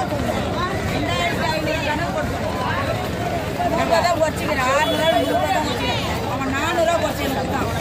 தான் குறைச்சிக்கிறேன் 6 நாள் 100 ரூபா தான் குறைச்சிக்கிறேன் அவன் 400 ரூபா குறைச்சி எனக்கு தான்